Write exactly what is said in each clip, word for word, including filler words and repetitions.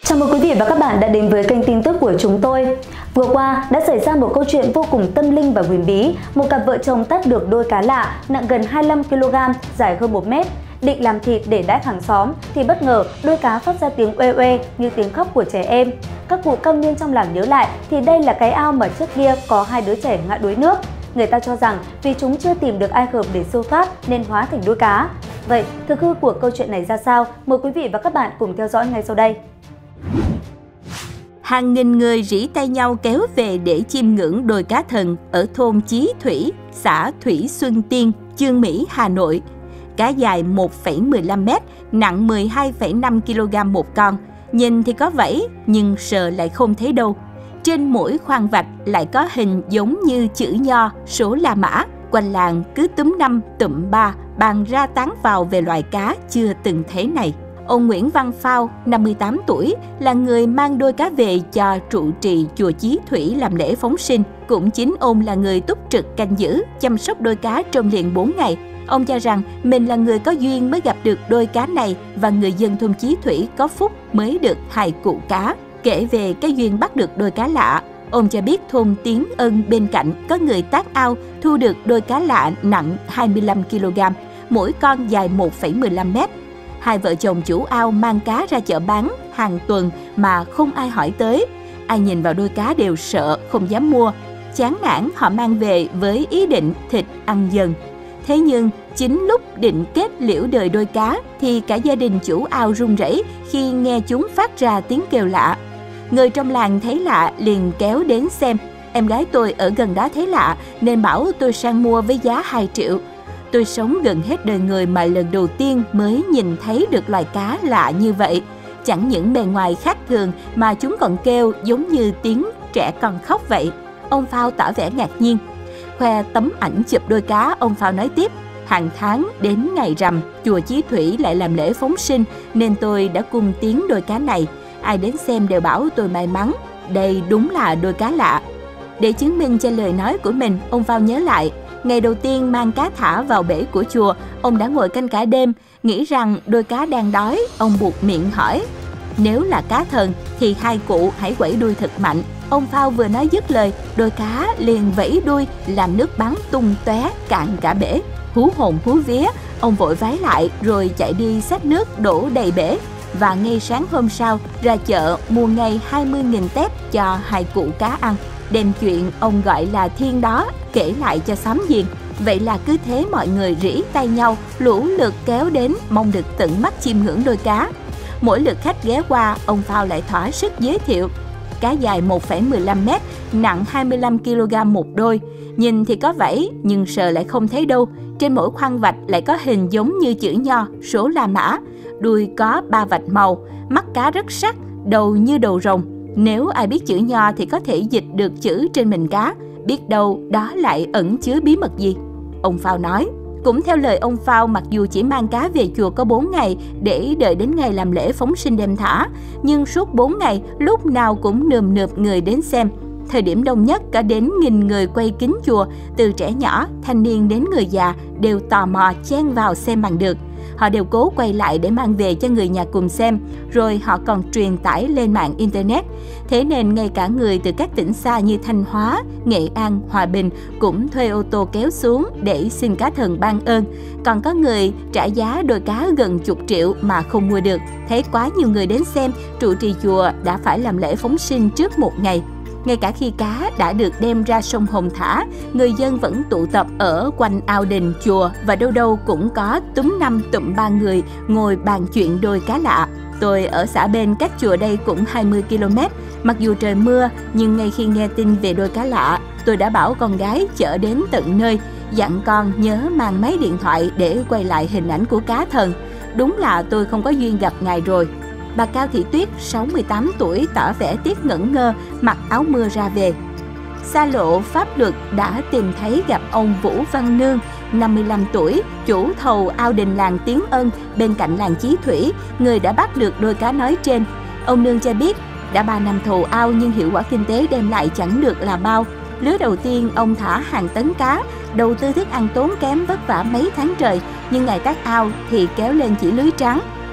Chào mừng quý vị và các bạn đã đến với kênh tin tức của chúng tôi. Vừa qua đã xảy ra một câu chuyện vô cùng tâm linh và huyền bí. Một cặp vợ chồng tách được đôi cá lạ nặng gần hai mươi lăm ki lô gam, dài hơn một mét. Định làm thịt để đãi hàng xóm thì bất ngờ đôi cá phát ra tiếng oe oe như tiếng khóc của trẻ em. Các cụ cao niên trong làng nhớ lại thì đây là cái ao mà trước kia có hai đứa trẻ ngã đuối nước. Người ta cho rằng vì chúng chưa tìm được ai hợp để siêu thoát nên hóa thành đuôi cá. Vậy thực hư của câu chuyện này ra sao? Mời quý vị và các bạn cùng theo dõi ngay sau đây. Hàng nghìn người rỉ tay nhau kéo về để chiêm ngưỡng đôi cá thần ở thôn Chí Thủy, xã Thủy Xuân Tiên, Chương Mỹ, Hà Nội. Cá dài một phẩy mười lăm mét, nặng mười hai phẩy năm ki lô gam một con. Nhìn thì có vảy, nhưng sờ lại không thấy đâu. Trên mỗi khoang vạch lại có hình giống như chữ nho, số La Mã. Quanh làng cứ túm năm, tụm ba, bàn ra tán vào về loài cá chưa từng thấy này. Ông Nguyễn Văn Phao, năm mươi tám tuổi, là người mang đôi cá về cho trụ trì chùa Chí Thủy làm lễ phóng sinh. Cũng chính ông là người túc trực canh giữ, chăm sóc đôi cá trong liền bốn ngày. Ông cho rằng mình là người có duyên mới gặp được đôi cá này và người dân thôn Chí Thủy có phúc mới được hai cụ cá. Kể về cái duyên bắt được đôi cá lạ, ông cho biết thôn Tiến Ân bên cạnh có người tác ao thu được đôi cá lạ nặng hai mươi lăm ki lô gam, mỗi con dài một phẩy mười lăm mét. Hai vợ chồng chủ ao mang cá ra chợ bán hàng tuần mà không ai hỏi tới. Ai nhìn vào đôi cá đều sợ, không dám mua. Chán nản họ mang về với ý định thịt ăn dần. Thế nhưng chính lúc định kết liễu đời đôi cá thì cả gia đình chủ ao run rẩy khi nghe chúng phát ra tiếng kêu lạ. Người trong làng thấy lạ liền kéo đến xem. Em gái tôi ở gần đó thấy lạ nên bảo tôi sang mua với giá hai triệu. Tôi sống gần hết đời người mà lần đầu tiên mới nhìn thấy được loài cá lạ như vậy. Chẳng những bề ngoài khác thường mà chúng còn kêu giống như tiếng trẻ con khóc vậy. Ông Phao tỏ vẻ ngạc nhiên. Khoe tấm ảnh chụp đôi cá, ông Phao nói tiếp. Hàng tháng đến ngày rằm, chùa Chí Thủy lại làm lễ phóng sinh nên tôi đã cung tiến đôi cá này. Ai đến xem đều bảo tôi may mắn. Đây đúng là đôi cá lạ. Để chứng minh cho lời nói của mình, ông Phao nhớ lại. Ngày đầu tiên mang cá thả vào bể của chùa, ông đã ngồi canh cả đêm, nghĩ rằng đôi cá đang đói, ông buột miệng hỏi. Nếu là cá thần thì hai cụ hãy quẩy đuôi thật mạnh. Ông Phao vừa nói dứt lời, đôi cá liền vẫy đuôi làm nước bắn tung tóe cạn cả bể. Hú hồn hú vía, ông vội vái lại rồi chạy đi xách nước đổ đầy bể. Và ngay sáng hôm sau ra chợ mua ngay hai mươi nghìn tép cho hai cụ cá ăn. Đem chuyện ông gọi là thiên đó kể lại cho xóm giềng. Vậy là cứ thế mọi người rỉ tay nhau, lũ lượt kéo đến mong được tận mắt chiêm ngưỡng đôi cá. Mỗi lượt khách ghé qua, ông Phao lại thỏa sức giới thiệu. Cá dài một phẩy mười lăm mét, nặng hai mươi lăm ki lô gam một đôi. Nhìn thì có vảy nhưng sờ lại không thấy đâu. Trên mỗi khoang vạch lại có hình giống như chữ nho, số La Mã. Đuôi có ba vạch màu, mắt cá rất sắc, đầu như đầu rồng. Nếu ai biết chữ nho thì có thể dịch được chữ trên mình cá, biết đâu đó lại ẩn chứa bí mật gì. Ông Phao nói. Cũng theo lời ông Phao, mặc dù chỉ mang cá về chùa có bốn ngày để đợi đến ngày làm lễ phóng sinh đem thả, nhưng suốt bốn ngày lúc nào cũng nườm nượp người đến xem. Thời điểm đông nhất có đến nghìn người quay kín chùa, từ trẻ nhỏ, thanh niên đến người già đều tò mò chen vào xem bằng được. Họ đều cố quay lại để mang về cho người nhà cùng xem, rồi họ còn truyền tải lên mạng Internet. Thế nên ngay cả người từ các tỉnh xa như Thanh Hóa, Nghệ An, Hòa Bình cũng thuê ô tô kéo xuống để xin cá thần ban ơn. Còn có người trả giá đôi cá gần chục triệu mà không mua được. Thấy quá nhiều người đến xem, trụ trì chùa đã phải làm lễ phóng sinh trước một ngày. Ngay cả khi cá đã được đem ra sông Hồng thả, người dân vẫn tụ tập ở quanh ao đình chùa và đâu đâu cũng có túm năm tụm ba người ngồi bàn chuyện đôi cá lạ. Tôi ở xã bên cách chùa đây cũng hai mươi ki lô mét. Mặc dù trời mưa, nhưng ngay khi nghe tin về đôi cá lạ, tôi đã bảo con gái chở đến tận nơi, dặn con nhớ mang máy điện thoại để quay lại hình ảnh của cá thần. Đúng là tôi không có duyên gặp ngài rồi. Bà Cao Thị Tuyết, sáu mươi tám tuổi, tỏ vẻ tiếc ngẩn ngơ, mặc áo mưa ra về. Xa lộ pháp luật đã tìm thấy gặp ông Vũ Văn Nương, năm mươi lăm tuổi, chủ thầu ao đình làng Tiến Ân bên cạnh làng Chí Thủy, người đã bắt được đôi cá nói trên. Ông Nương cho biết, đã ba năm thầu ao nhưng hiệu quả kinh tế đem lại chẳng được là bao. Lứa đầu tiên ông thả hàng tấn cá, đầu tư thức ăn tốn kém vất vả mấy tháng trời, nhưng ngày tác ao thì kéo lên chỉ lưới trắng.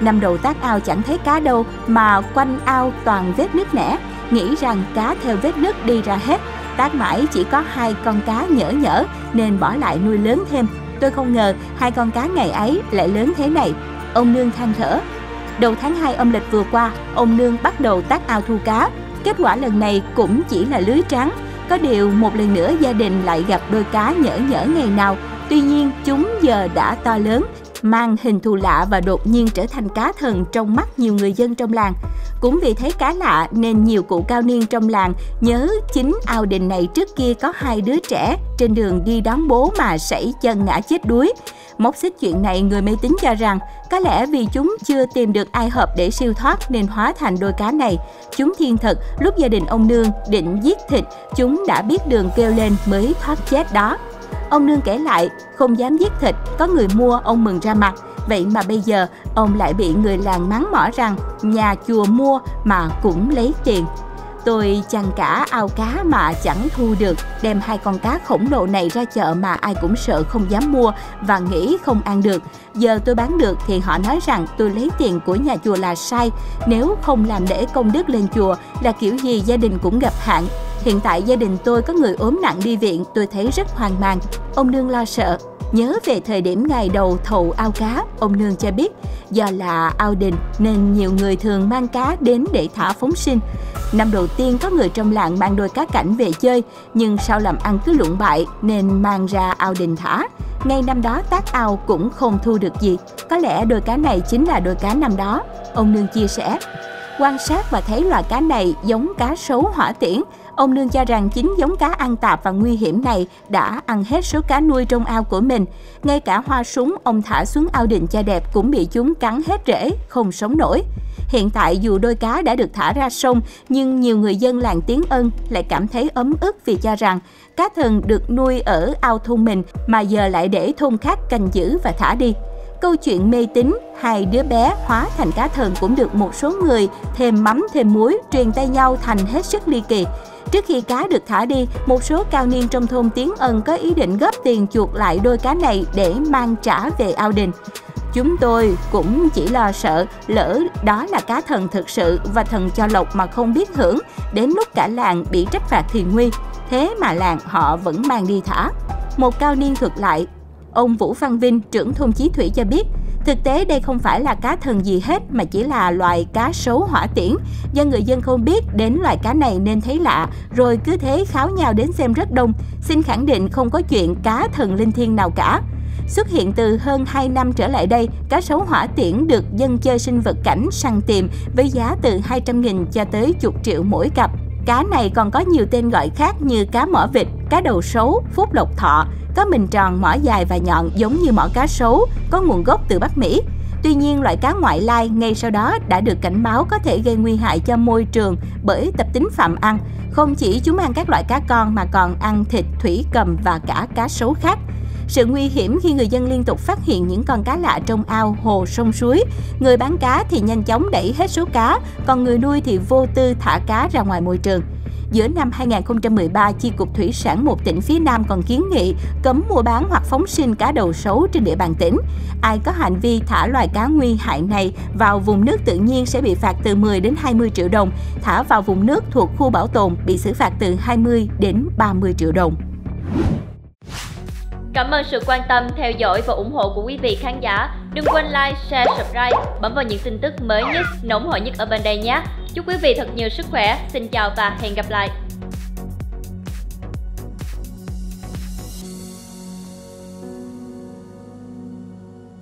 Năm đầu tác ao chẳng thấy cá đâu mà quanh ao toàn vết nứt nẻ, nghĩ rằng cá theo vết nứt đi ra hết. Tác mãi chỉ có hai con cá nhỡ nhỡ nên bỏ lại nuôi lớn thêm. Tôi không ngờ hai con cá ngày ấy lại lớn thế này. Ông Nương than thở. Đầu tháng hai âm lịch vừa qua, ông Nương bắt đầu tác ao thu cá. Kết quả lần này cũng chỉ là lưới trắng. Có điều một lần nữa gia đình lại gặp đôi cá nhỡ nhỡ ngày nào. Tuy nhiên chúng giờ đã to lớn, mang hình thù lạ và đột nhiên trở thành cá thần trong mắt nhiều người dân trong làng. Cũng vì thấy cá lạ nên nhiều cụ cao niên trong làng nhớ chính ao đình này trước kia có hai đứa trẻ trên đường đi đón bố mà sẩy chân ngã chết đuối. Móc xích chuyện này, người mê tín cho rằng có lẽ vì chúng chưa tìm được ai hợp để siêu thoát nên hóa thành đôi cá này. Chúng thiên thật, lúc gia đình ông Nương định giết thịt, chúng đã biết đường kêu lên mới thoát chết đó. Ông Nương kể lại, không dám giết thịt, có người mua ông mừng ra mặt. Vậy mà bây giờ ông lại bị người làng mắng mỏ rằng nhà chùa mua mà cũng lấy tiền. Tôi chăn cả ao cá mà chẳng thu được, đem hai con cá khổng lồ này ra chợ mà ai cũng sợ không dám mua và nghĩ không ăn được. Giờ tôi bán được thì họ nói rằng tôi lấy tiền của nhà chùa là sai, nếu không làm lễ công đức lên chùa là kiểu gì gia đình cũng gặp hạn. Hiện tại gia đình tôi có người ốm nặng đi viện, tôi thấy rất hoang mang. Ông Nương lo sợ. Nhớ về thời điểm ngày đầu thầu ao cá, ông Nương cho biết do là ao đình nên nhiều người thường mang cá đến để thả phóng sinh. Năm đầu tiên có người trong làng mang đôi cá cảnh về chơi, nhưng sau làm ăn cứ lụng bại nên mang ra ao đình thả. Ngay năm đó tác ao cũng không thu được gì. Có lẽ đôi cá này chính là đôi cá năm đó. Ông Nương chia sẻ. Quan sát và thấy loài cá này giống cá sấu hỏa tiễn. Ông Nương cho rằng chính giống cá ăn tạp và nguy hiểm này đã ăn hết số cá nuôi trong ao của mình. Ngay cả hoa súng ông thả xuống ao đình cho đẹp cũng bị chúng cắn hết rễ, không sống nổi. Hiện tại dù đôi cá đã được thả ra sông, nhưng nhiều người dân làng Tiến Ân lại cảm thấy ấm ức vì cho rằng cá thần được nuôi ở ao thôn mình mà giờ lại để thôn khác canh giữ và thả đi. Câu chuyện mê tín hai đứa bé hóa thành cá thần cũng được một số người thêm mắm thêm muối truyền tay nhau thành hết sức ly kỳ. Trước khi cá được thả đi, một số cao niên trong thôn Tiến Ân có ý định góp tiền chuộc lại đôi cá này để mang trả về ao đình. Chúng tôi cũng chỉ lo sợ lỡ đó là cá thần thực sự và thần cho lộc mà không biết hưởng, đến lúc cả làng bị trách phạt thì nguy. Thế mà làng họ vẫn mang đi thả. Một cao niên thuật lại, ông Vũ Văn Vinh, trưởng thôn Chí Thủy cho biết, thực tế đây không phải là cá thần gì hết mà chỉ là loài cá sấu hỏa tiễn. Do người dân không biết đến loài cá này nên thấy lạ, rồi cứ thế kháo nhau đến xem rất đông. Xin khẳng định không có chuyện cá thần linh thiêng nào cả. Xuất hiện từ hơn hai năm trở lại đây, cá sấu hỏa tiễn được dân chơi sinh vật cảnh săn tìm với giá từ hai trăm nghìn cho tới chục triệu mỗi cặp. Cá này còn có nhiều tên gọi khác như cá mỏ vịt, cá đầu sấu, phúc lộc thọ, có mình tròn, mỏ dài và nhọn giống như mỏ cá sấu, có nguồn gốc từ Bắc Mỹ. Tuy nhiên, loại cá ngoại lai ngay sau đó đã được cảnh báo có thể gây nguy hại cho môi trường bởi tập tính phạm ăn. Không chỉ chúng ăn các loại cá con mà còn ăn thịt, thủy cầm và cả cá sấu khác. Sự nguy hiểm khi người dân liên tục phát hiện những con cá lạ trong ao, hồ, sông suối. Người bán cá thì nhanh chóng đẩy hết số cá, còn người nuôi thì vô tư thả cá ra ngoài môi trường. Giữa năm hai nghìn không trăm mười ba, Chi cục Thủy sản một tỉnh phía Nam còn kiến nghị cấm mua bán hoặc phóng sinh cá đầu sấu trên địa bàn tỉnh. Ai có hành vi thả loài cá nguy hại này vào vùng nước tự nhiên sẽ bị phạt từ mười đến hai mươi triệu đồng, thả vào vùng nước thuộc khu bảo tồn bị xử phạt từ hai mươi đến ba mươi triệu đồng. Cảm ơn sự quan tâm, theo dõi và ủng hộ của quý vị khán giả. Đừng quên like, share, subscribe, bấm vào những tin tức mới nhất, nóng hổi nhất ở bên đây nhé. Chúc quý vị thật nhiều sức khỏe. Xin chào và hẹn gặp lại.